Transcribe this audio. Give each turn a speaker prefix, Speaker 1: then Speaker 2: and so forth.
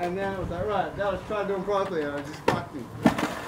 Speaker 1: And then I was like, right, now let's try doing broccoli, and I just fucked me.